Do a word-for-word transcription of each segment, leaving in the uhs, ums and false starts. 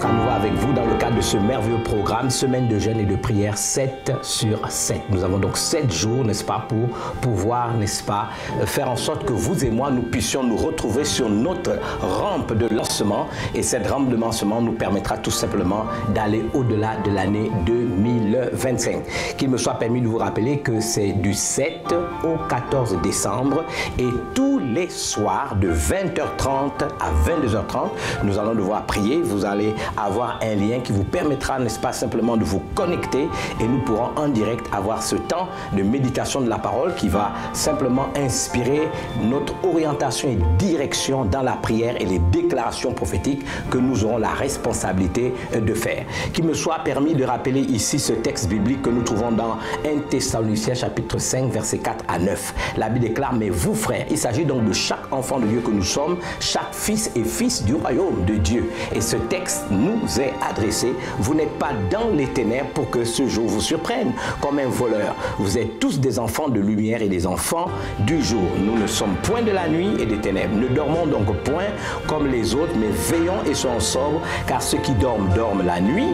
d'être à nouveau avec vous dans le cadre de ce merveilleux programme, semaine de jeûne et de prière sept sur sept. Nous avons donc sept jours, n'est-ce pas, pour pouvoir, n'est-ce pas, faire en sorte que vous et moi, nous puissions nous retrouver sur notre rampe de lancement. Et cette rampe de lancement nous permettra tout simplement d'aller au-delà de l'année deux mille vingt-cinq. Qu'il me soit permis de vous rappeler que c'est du sept au quatorze décembre et tous les soirs de vingt heures trente à vingt-deux heures trente, nous allons devoir prier. Vous allez avoir un lien qui vous permettra, n'est-ce pas, simplement de vous connecter et nous pourrons en direct avoir ce temps de méditation de la parole qui va simplement inspirer notre orientation et direction dans la prière et les déclarations prophétiques que nous aurons la responsabilité de faire. Qu'il me soit permis de rappeler ici ce texte biblique que nous trouvons dans un Thessaloniciens chapitre cinq versets quatre à neuf. La Bible déclare: mais vous frères, il s'agit donc de chaque enfant de Dieu que nous sommes, chaque fils et fils du royaume de Dieu. Et ce texte nous est adressé. Vous n'êtes pas dans les ténèbres pour que ce jour vous surprenne comme un voleur. Vous êtes tous des enfants de lumière et des enfants du jour. Nous ne sommes point de la nuit et des ténèbres. Ne dormons donc point comme les autres, mais veillons et soyons sobres, car ceux qui dorment, dorment la nuit,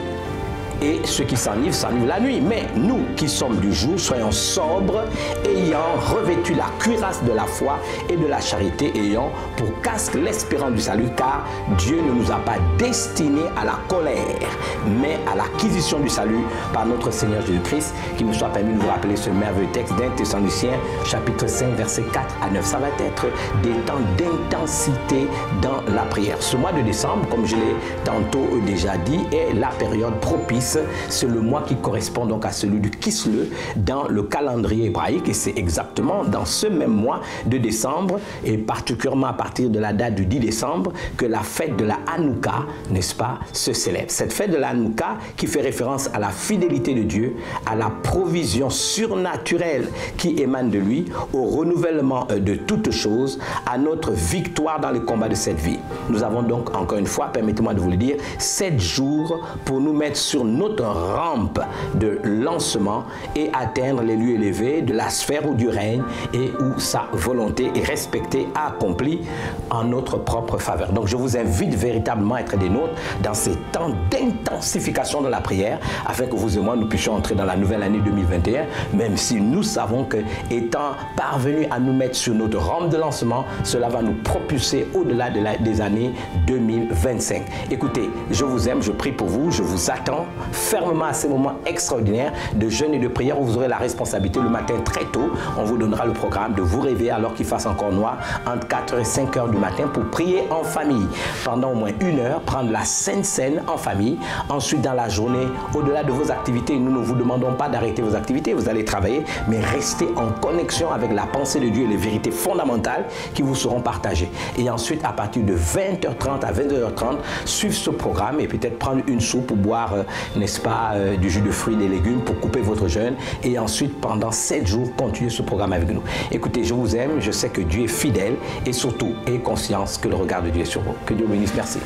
et ceux qui s'enivrent, s'enivrent la nuit. Mais nous qui sommes du jour, soyons sobres, ayant revêtu la cuirasse de la foi et de la charité, ayant pour casque l'espérance du salut, car Dieu ne nous a pas destinés à la colère, mais à l'acquisition du salut par notre Seigneur Jésus-Christ. Qu'il me soit permis de vous rappeler ce merveilleux texte d'un Thessaloniciens, chapitre cinq, versets quatre à neuf. Ça va être des temps d'intensité dans la prière. Ce mois de décembre, comme je l'ai tantôt déjà dit, est la période propice. C'est le mois qui correspond donc à celui du Kislev dans le calendrier hébraïque, et c'est exactement dans ce même mois de décembre, et particulièrement à partir de la date du dix décembre, que la fête de la Hanouka, n'est-ce pas, se célèbre. Cette fête de la Hanouka qui fait référence à la fidélité de Dieu, à la provision surnaturelle qui émane de lui, au renouvellement de toutes choses, à notre victoire dans les combats de cette vie. Nous avons donc, encore une fois, permettez-moi de vous le dire, sept jours pour nous mettre sur notre rampe de lancement et atteindre les lieux élevés de la sphère où Dieu règne et où sa volonté est respectée, accomplie en notre propre faveur. Donc je vous invite véritablement à être des nôtres dans ces temps d'intensification de la prière, afin que vous et moi nous puissions entrer dans la nouvelle année deux mille vingt et un, même si nous savons que, étant parvenus à nous mettre sur notre rampe de lancement, cela va nous propulser au-delà de la, des années deux mille vingt-cinq. Écoutez, je vous aime, je prie pour vous, je vous attends fermement à ces moments extraordinaires de jeûne et de prière où vous aurez la responsabilité le matin très tôt. On vous donnera le programme de vous réveiller alors qu'il fasse encore noir entre quatre heures et cinq heures du matin pour prier en famille. Pendant au moins une heure, prendre la Sainte Seine en famille. Ensuite, dans la journée, au-delà de vos activités, nous ne vous demandons pas d'arrêter vos activités. Vous allez travailler, mais restez en connexion avec la pensée de Dieu et les vérités fondamentales qui vous seront partagées. Et ensuite, à partir de vingt heures trente à vingt-deux heures trente, suivre ce programme et peut-être prendre une soupe pour boire, euh, n'est-ce pas, euh, du jus de fruits et des légumes pour couper votre jeûne. Et ensuite, pendant sept jours, continuez ce programme avec nous. Écoutez, je vous aime, je sais que Dieu est fidèle et surtout, ayez conscience que le regard de Dieu est sur vous. Que Dieu vous bénisse. Merci.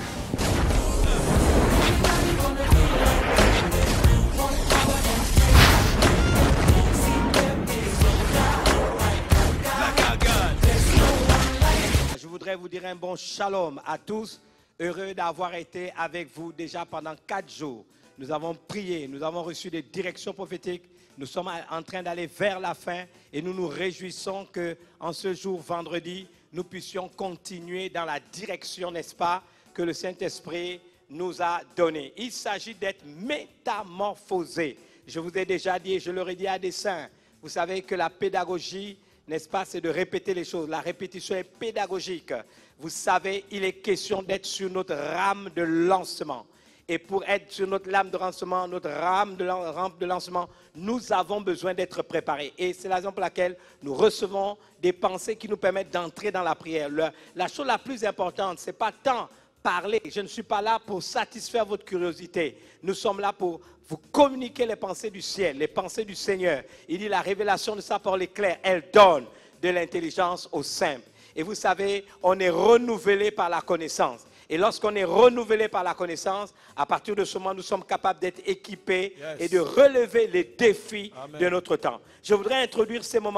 Je voudrais vous dire un bon shalom à tous. Heureux d'avoir été avec vous déjà pendant quatre jours. Nous avons prié, nous avons reçu des directions prophétiques. Nous sommes en train d'aller vers la fin et nous nous réjouissons qu'en ce jour, vendredi, nous puissions continuer dans la direction, n'est-ce pas, que le Saint-Esprit nous a donnée. Il s'agit d'être métamorphosé. Je vous ai déjà dit et je leur ai dit à dessein. Vous savez que la pédagogie, n'est-ce pas, c'est de répéter les choses. La répétition est pédagogique. Vous savez, il est question d'être sur notre rame de lancement. Et pour être sur notre lame de lancement, notre rame de, rampe de lancement, nous avons besoin d'être préparés. Et c'est la raison pour laquelle nous recevons des pensées qui nous permettent d'entrer dans la prière. Le, la chose la plus importante, ce n'est pas tant parler. Je ne suis pas là pour satisfaire votre curiosité. Nous sommes là pour vous communiquer les pensées du ciel, les pensées du Seigneur. Il dit la révélation de sa parole est claire. Elle donne de l'intelligence aux simples. Et vous savez, on est renouvelé par la connaissance. Et lorsqu'on est renouvelé par la connaissance, à partir de ce moment, nous sommes capables d'être équipés yes. et de relever les défis Amen. De notre temps. Je voudrais introduire ces moments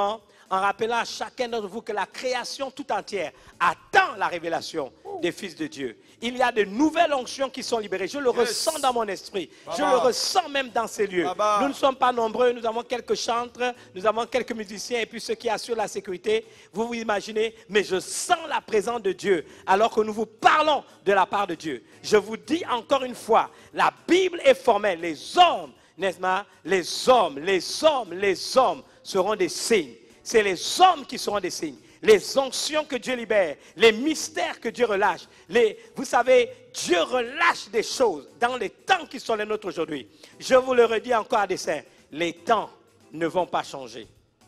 en rappelant à chacun d'entre vous que la création tout entière attend la révélation des fils de Dieu. Il y a de nouvelles onctions qui sont libérées. Je le yes. ressens dans mon esprit. Baba. Je le ressens même dans ces lieux. Baba. Nous ne sommes pas nombreux. Nous avons quelques chantres, nous avons quelques musiciens et puis ceux qui assurent la sécurité. Vous vous imaginez, mais je sens la présence de Dieu alors que nous vous parlons de la part de Dieu. Je vous dis encore une fois, la Bible est formelle. Les hommes, n'est-ce pas? Les hommes, les hommes, les hommes seront des signes. C'est les hommes qui seront des signes. Les onctions que Dieu libère, les mystères que Dieu relâche. Les, vous savez, Dieu relâche des choses dans les temps qui sont les nôtres aujourd'hui. Je vous le redis encore à dessein, les temps ne vont pas changer.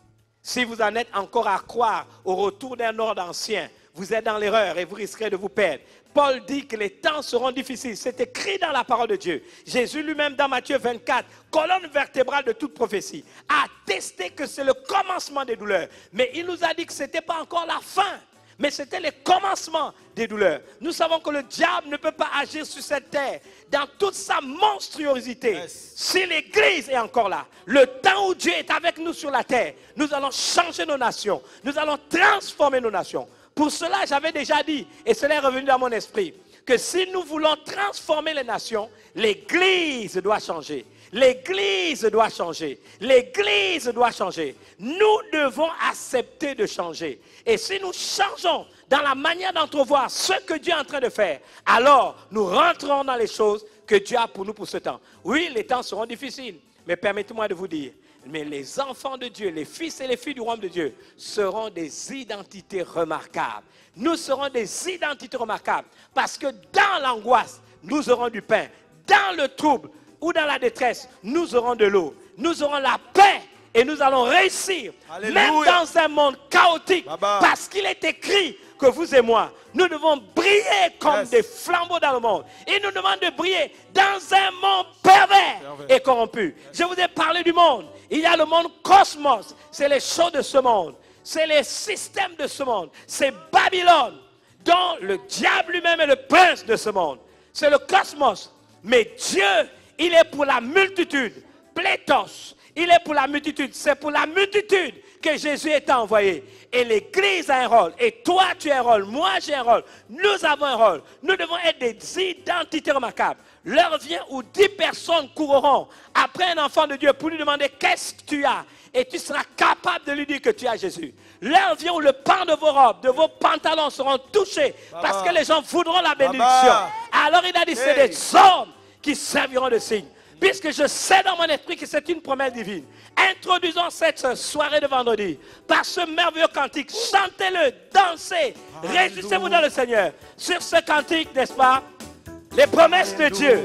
Si vous en êtes encore à croire au retour d'un ordre ancien, vous êtes dans l'erreur et vous risquerez de vous perdre. Paul dit que les temps seront difficiles. C'est écrit dans la parole de Dieu. Jésus lui-même dans Matthieu vingt-quatre, colonne vertébrale de toute prophétie, a attesté que c'est le commencement des douleurs. Mais il nous a dit que ce n'était pas encore la fin, mais c'était le commencement des douleurs. Nous savons que le diable ne peut pas agir sur cette terre dans toute sa monstruosité. Yes. Si l'Église est encore là, le temps où Dieu est avec nous sur la terre, nous allons changer nos nations. Nous allons transformer nos nations. Pour cela, j'avais déjà dit, et cela est revenu dans mon esprit, que si nous voulons transformer les nations, l'Église doit changer. L'Église doit changer. L'Église doit changer. Nous devons accepter de changer. Et si nous changeons dans la manière d'entrevoir ce que Dieu est en train de faire, alors nous rentrons dans les choses que Dieu a pour nous pour ce temps. Oui, les temps seront difficiles, mais permettez-moi de vous dire, mais les enfants de Dieu, les fils et les filles du royaume de Dieu seront des identités remarquables. Nous serons des identités remarquables parce que dans l'angoisse, nous aurons du pain. Dans le trouble ou dans la détresse, nous aurons de l'eau. Nous aurons la paix et nous allons réussir. Alléluia. Même dans un monde chaotique, Baba. Parce qu'il est écrit que vous et moi, nous devons briller comme yes. des flambeaux dans le monde. Il nous demande de briller dans un monde pervers, pervers. Et corrompu. Yes. Je vous ai parlé du monde. Il y a le monde cosmos. C'est les choses de ce monde. C'est les systèmes de ce monde. C'est Babylone, dont le diable lui-même est le prince de ce monde. C'est le cosmos. Mais Dieu, il est pour la multitude. Pléthos. Il est pour la multitude. C'est pour la multitude que Jésus est envoyé. Et l'Église a un rôle. Et toi, tu as un rôle. Moi, j'ai un rôle. Nous avons un rôle. Nous devons être des identités remarquables. L'heure vient où dix personnes courront après un enfant de Dieu pour lui demander qu'est-ce que tu as. Et tu seras capable de lui dire que tu as Jésus. L'heure vient où le pan de vos robes, de vos pantalons seront touchés. Baba. Parce que les gens voudront la bénédiction. Baba. Alors il a dit, c'est hey. Des hommes qui serviront de signe. Puisque je sais dans mon esprit que c'est une promesse divine. Introduisons cette soirée de vendredi par ce merveilleux cantique. Chantez-le, dansez, réjouissez-vous dans le Seigneur. Sur ce cantique, n'est-ce pas? Les promesses Alléluia. De Dieu.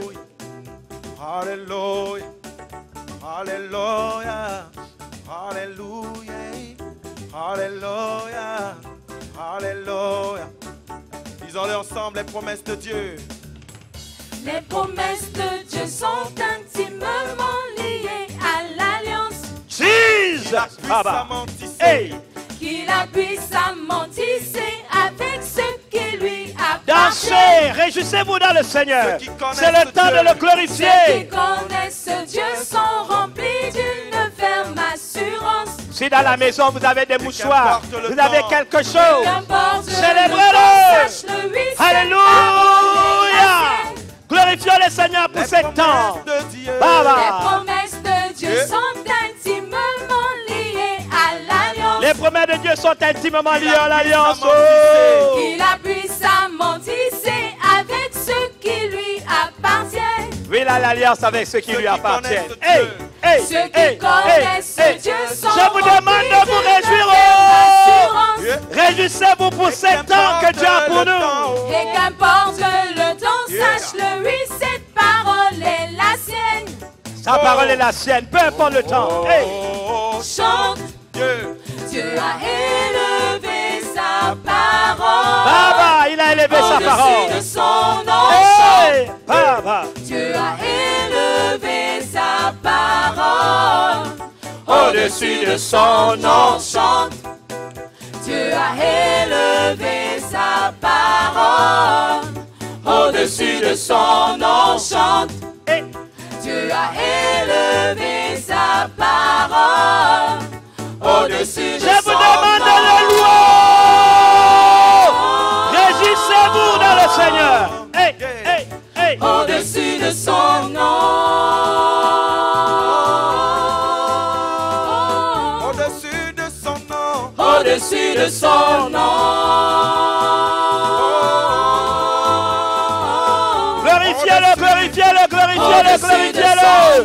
Alléluia. Alléluia. Alléluia. Alléluia. Alléluia. Disons-le ensemble, les promesses de Dieu. Les promesses de Dieu sont intimement liées à l'alliance. Jesus! Hey! Qu'il appuie sa tisser avec ce qui lui appartient. Dansez, réjouissez-vous dans le Seigneur. C'est le temps de le glorifier. Ceux qui connaissent Dieu sont remplis d'une ferme assurance. Si dans la maison vous avez des mouchoirs, vous avez quelque chose, célébrez-le. Alléluia! Glorifions le Seigneur pour ce temps. Baba. Les promesses de Dieu yeah. sont intimement liées à l'alliance. Les promesses de Dieu sont intimement liées à l'alliance. Oh. Il appuie sa tisser avec ce qui lui appartient. Oui, il a l'alliance avec ceux qui ceux lui appartiennent. Hey, hey, ceux qui hey, connaissent hey, Dieu hey. sont Je vous demande de vous réjouir. Oh. Yeah. Réjouissez-vous pour ce temps que Dieu a pour nous. Et qu'importe le temps, yeah. sache-le, oui, cette parole est la sienne. Sa oh. parole est la sienne, peu importe le temps. Oh. Hey. Chante, yeah. Dieu a élevé sa parole. Baba, il a élevé sa parole. De son nom, hey. chante. Baba. Dieu a élevé sa parole. Au-dessus de son nom, chante. Dieu a élevé sa parole. Au-dessus de son nom, chante. Hey. Dieu a élevé sa parole. Au-dessus de son son nom. Glorifiez-le, glorifiez-le, glorifiez-le, glorifiez-le.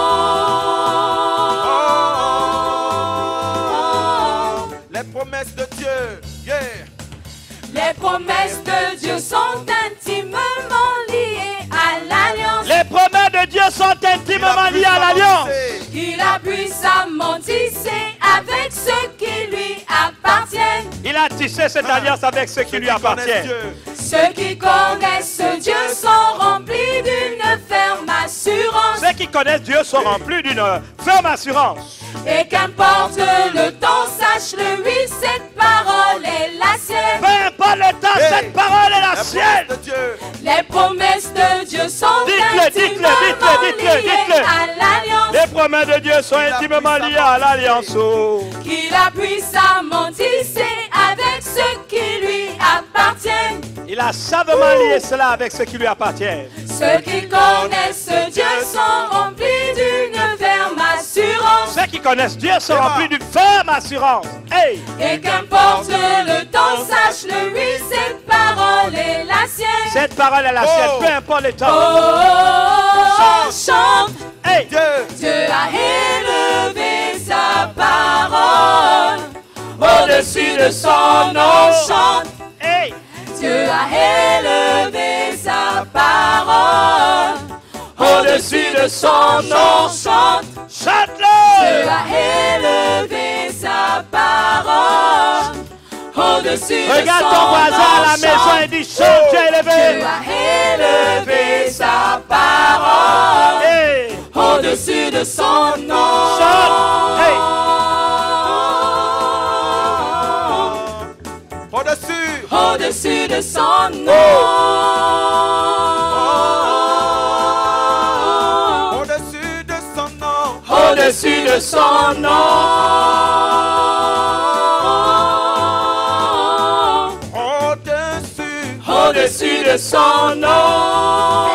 Les promesses de Dieu, yeah. Les promesses de Dieu sont intimement liées à l'alliance. Les promesses de Dieu sont intimement liées à l'alliance. Qu'il a puissamment tissé avec ceux qui lui appartiennent. Il a tissé cette alliance avec ceux qui lui appartiennent. Ceux qui connaissent Dieu sont remplis d'une ferme assurance. Ceux qui connaissent Dieu sont remplis d'une ferme assurance. Et qu'importe le temps, sache-le, oui, cette parole est la sienne. Peu importe le temps, Hey, cette parole est la sienne. de Dieu. Les promesses de Dieu sont Dites-le, dites-le, intimement dites-le, dites-le, liées dites-le. à l'alliance. Les promesses de Dieu sont intimement liées à l'alliance. Oh. Qu'il a puissamment tissé avec ceux qui lui appartiennent. Il a savamment lié cela avec ceux qui lui appartiennent. Ceux qui connaissent Dieu sont remplis d'une ferme assurance. Ceux qui connaissent Dieu sont remplis d'une ferme assurance. Hey! Et qu'importe le temps, sache-le, oui, cette parole est la sienne. Cette parole est la sienne, Oh. peu importe le Oh, temps. oh, oh, chante. Hey! Dieu. Dieu a élevé sa parole au-dessus de son nom. Chante. Hey! Dieu a élevé sa parole au-dessus de son nom. Chante. Dieu Chante-le! a élevé sa parole au-dessus de son nom. Regarde ton voisin à la maison et dis chante, Dieu est Dieu élevé. a élevé sa parole Hey! au-dessus de son nom. Chante! Hey! Au-dessus. Au-dessus de son nom. Au-dessus de son nom. Au-dessus de son nom. Au-dessus. Au-dessus de son nom.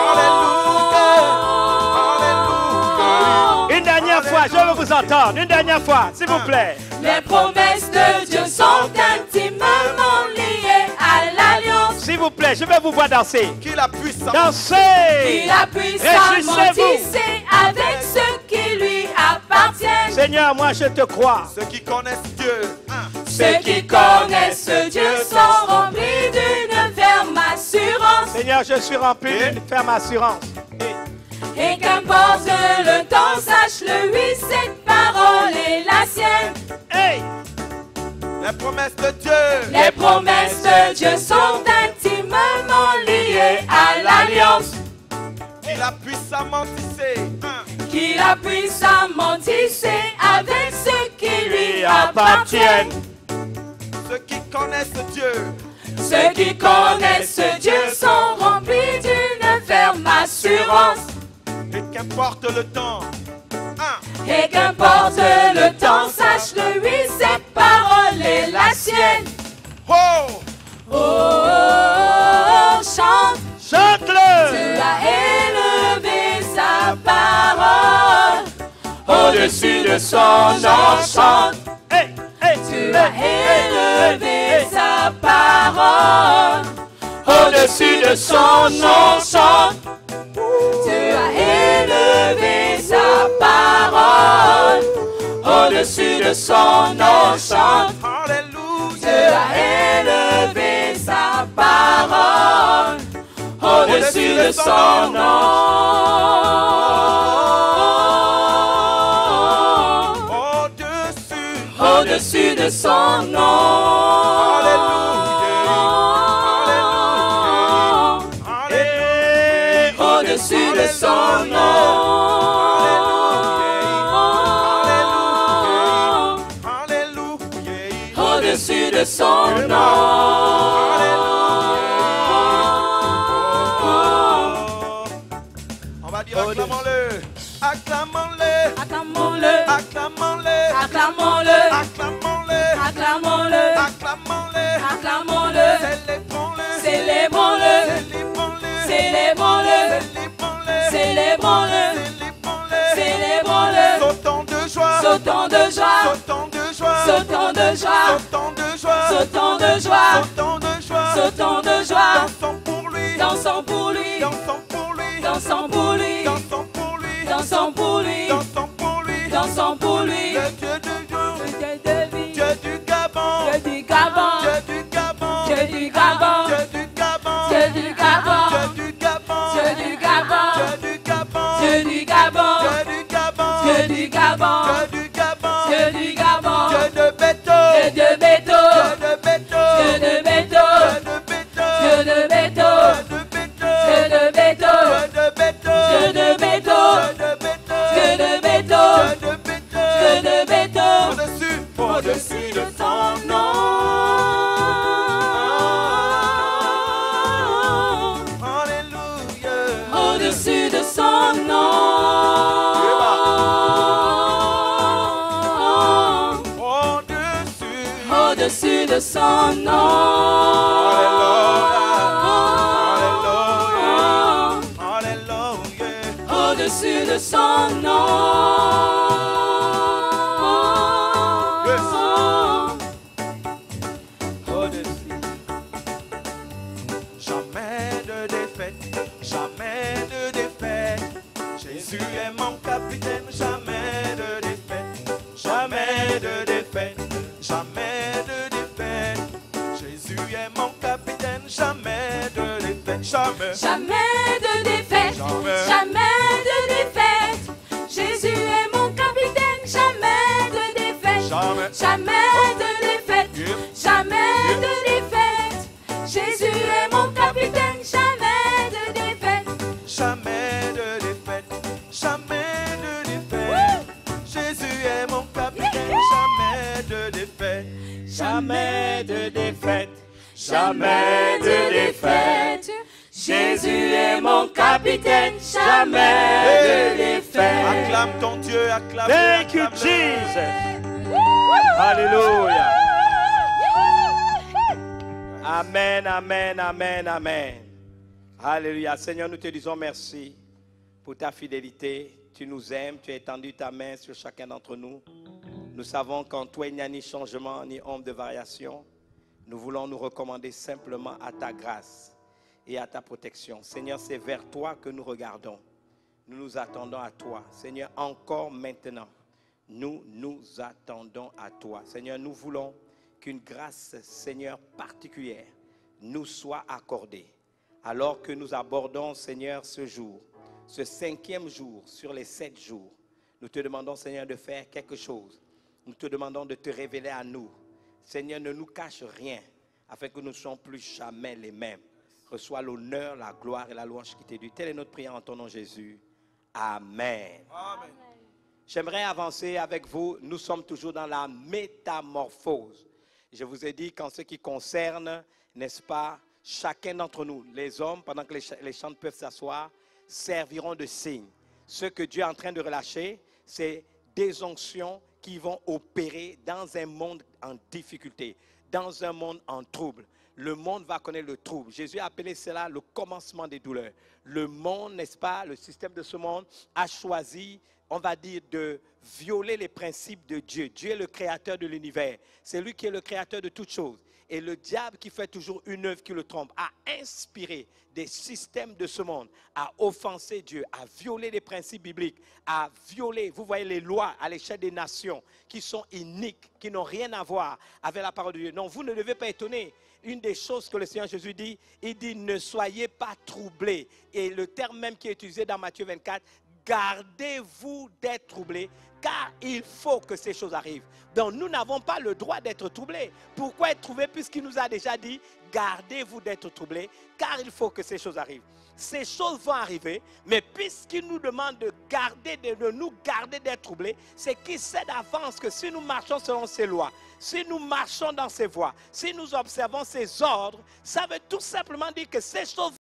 Alléluia. Une dernière fois, je veux vous entendre. Une dernière fois, s'il vous plaît. Les promesses de Dieu sont intimement liées à l'alliance. S'il vous plaît, je vais vous voir danser. Qu'il a puissance. Dansez! Il a puissamment Réjouissez-vous. tissé avec ceux qui lui appartiennent. Seigneur, moi je te crois. Ceux qui connaissent Dieu. Hein. Ceux qui connaissent Dieu sont remplis d'une ferme assurance. Seigneur, je suis rempli d'une ferme assurance. Et qu'importe le temps, sache-le, oui, cette parole est la sienne. Hey! Les promesses de Dieu. Les promesses de Dieu sont intimement liées à l'alliance. Qu'il a puissamment tissé. Hein. Qu'il a puissamment tissé avec ceux qui lui appartiennent. Ceux qui connaissent Dieu. Ceux qui connaissent Dieu sont remplis d'une ferme assurance. Et qu'importe le temps. Hein. Et qu'importe le temps, sache-le, oui, cette parole est la sienne. Oh. Oh, oh, oh, chante. Chante-le! Dieu a élevé sa parole au-dessus de son nom. Chante. Hey! Hey! Dieu a élevé sa parole au-dessus de son nom. Chante. Dieu a élevé sa parole au-dessus de son nom. Chante. Alléluia. Dieu a élevé sa parole au-dessus de son nom. Au-dessus. Au-dessus de son nom. Hey! Au-dessus de son nom. Alléluia. Au-dessus de son nom. On va dire acclamons-le. Acclamons-le. Acclamons-le. Acclamons-le. Acclamons-le. Acclamons-le. Acclamons-le. Acclamons-le. Acclamons-le. Célébrons-le. Célébrons-le. Célébrons-le. Célébrons-le. Célébrons-le. Célébrons-le. Célébrons-le. Sautons de joie. Sautons de joie. Sautons de joie. Sautons de joie. Sautons de joie, sautons de joie, sautons de joie, sautons de joie, dansons pour lui, dansons pour lui, dansons pour lui, dansons pour lui, dansons pour lui, dansons pour lui, dansons pour lui, dansons pour lui, le Dieu du jour, le Dieu de vie, Dieu du Gabon, Dieu du Gabon, Dieu du Gabon, Dieu du Gabon, Dieu du Gabon, Dieu du Gabon, Dieu du Gabon, Dieu du Gabon, Dieu du Gabon, Dieu du Gabon, Dieu du Gabon, Dieu du Gabon, Dieu du Gabon, Dieu du Gabon, Dieu de Béto, Dieu de Béto, Dieu de Béto, Dieu de Béto, Dieu de Béto, Dieu de Béto, Dieu de Béto, Dieu de Béto, Dieu de Béto, Dieu de Béto, Dieu de Béto, Dieu de Béto, au-dessus, au-dessus de ton nom. Alléluia, Au-dessus de son nom. au-dessus, Au-dessus de son nom. Alléluia, Au-dessus de son nom. au-dessus. Jamais de défaite, jamais de défaite. Jésus est mon capitaine, jamais de défaite, jamais de défaite, jamais de défaite. Jésus est mon capitaine, jamais de défaite, jamais. Jamais de défaite, Jamais. jamais de défaite. Jésus est mon capitaine, jamais de défaite, Jamais. jamais de défaite, Yep. jamais de défaite. Jésus est mon capitaine, jamais de défaite. Jamais de défaite, jamais de défaite. Jésus est mon capitaine, jamais de défaite, Jamais de défaite. Jamais de défaite. Jésus est mon capitaine, jamais de défaite. Acclame ton Dieu, acclame. Thank you, acclame-le. Jesus. Alléluia. Amen, amen, amen, amen. Alléluia. Seigneur, nous te disons merci pour ta fidélité. Tu nous aimes, tu as étendu ta main sur chacun d'entre nous. Nous savons qu'en toi, il n'y a ni changement, ni ombre de variation. Nous voulons nous recommander simplement à ta grâce et à ta protection. Seigneur, c'est vers toi que nous regardons. Nous nous attendons à toi. Seigneur, encore maintenant, nous nous attendons à toi. Seigneur, nous voulons qu'une grâce, Seigneur, particulière nous soit accordée. Alors que nous abordons, Seigneur, ce jour, ce cinquième jour sur les sept jours, nous te demandons, Seigneur, de faire quelque chose. Nous te demandons de te révéler à nous. Seigneur, ne nous cache rien, afin que nous ne soyons plus jamais les mêmes. Reçois l'honneur, la gloire et la louange qui t'est due. Telle est notre prière en ton nom, Jésus. Amen. Amen. J'aimerais avancer avec vous. Nous sommes toujours dans la métamorphose. Je vous ai dit qu'en ce qui concerne, n'est-ce pas, chacun d'entre nous, les hommes, pendant que les, ch les chants peuvent s'asseoir, serviront de signe. Ce que Dieu est en train de relâcher, c'est des onctions qui vont opérer dans un monde en difficulté, dans un monde en trouble. Le monde va connaître le trouble. Jésus a appelé cela le commencement des douleurs. Le monde, n'est-ce pas, le système de ce monde a choisi, on va dire, de violer les principes de Dieu. Dieu est le créateur de l'univers. C'est lui qui est le créateur de toutes choses. Et le diable, qui fait toujours une œuvre qui le trompe, a inspiré des systèmes de ce monde, a offensé Dieu, a violé les principes bibliques, a violé, vous voyez, les lois à l'échelle des nations qui sont iniques, qui n'ont rien à voir avec la parole de Dieu. Non, vous ne devez pas étonner. Une des choses que le Seigneur Jésus dit, il dit ne soyez pas troublés. Et le terme même qui est utilisé dans Matthieu vingt-quatre, gardez-vous d'être troublés, car il faut que ces choses arrivent. Donc nous n'avons pas le droit d'être troublés. Pourquoi être troublés? Puisqu'il nous a déjà dit, gardez-vous d'être troublés, car il faut que ces choses arrivent. Ces choses vont arriver, mais puisqu'il nous demande de garder, de, de nous garder d'être troublés, c'est qu'il sait d'avance que si nous marchons selon ses lois, si nous marchons dans ses voies, si nous observons ses ordres, ça veut tout simplement dire que ces choses